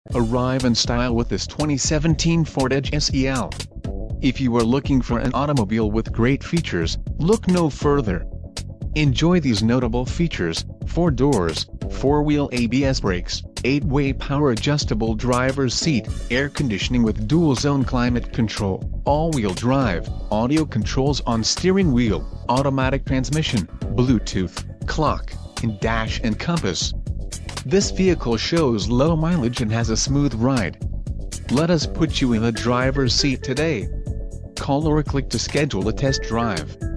Arrive in style with this 2017 Ford Edge SEL. If you are looking for an automobile with great features, look no further. Enjoy these notable features: 4 doors, 4-wheel ABS brakes, 8-way power adjustable driver's seat, air conditioning with dual-zone climate control, all-wheel drive, audio controls on steering wheel, automatic transmission, Bluetooth, clock, and dash and compass. This vehicle shows low mileage and has a smooth ride. Let us put you in the driver's seat today. Call or click to schedule a test drive.